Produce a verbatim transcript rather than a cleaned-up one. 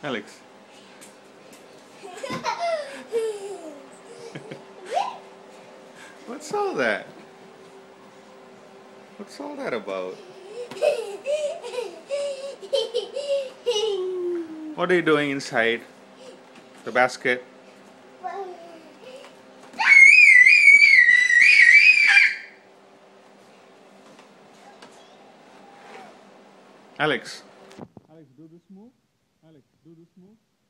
Alex. What's all that? What's all that about? What are you doing inside the basket? Alex. Alex, do this move. Alex, do this move.